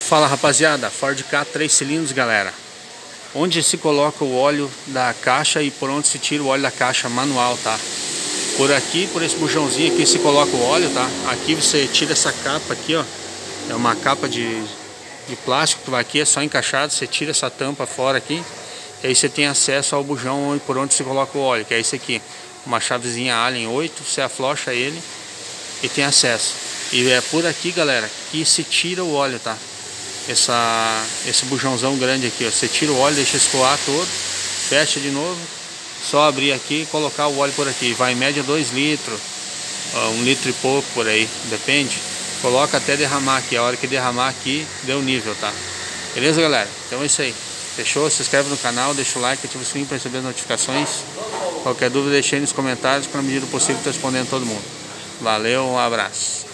Fala rapaziada, Ford Ka 3 cilindros galera. Onde se coloca o óleo da caixa e por onde se tira o óleo da caixa manual, tá? Por aqui, por esse bujãozinho aqui se coloca o óleo, tá? Aqui você tira essa capa aqui, ó. É uma capa de plástico que vai aqui, é só encaixado. Você tira essa tampa fora aqui. E aí você tem acesso ao bujão por onde se coloca o esse, que é esse aqui. Uma chavezinha Allen 8, você aflocha ele e tem acesso. E é por aqui galera que se tira o óleo, tá? Esse bujãozão grande aqui, ó. Você tira o óleo, deixa escoar todo, fecha de novo, só abrir aqui e colocar o óleo por aqui. Vai em média 2 litros, 1 litro e pouco por aí, depende. Coloca até derramar aqui, a hora que derramar aqui, deu nível, tá? Beleza galera? Então é isso aí. Fechou? Se inscreve no canal, deixa o like, ativa o sininho para receber as notificações. Qualquer dúvida deixa aí nos comentários, que na medida do possível estou respondendo todo mundo. Valeu, um abraço.